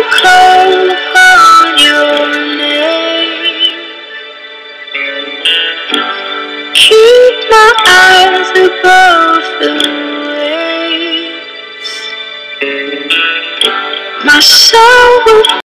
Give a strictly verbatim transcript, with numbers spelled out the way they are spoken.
call upon your name. Keep my eyes above the waves. My soul will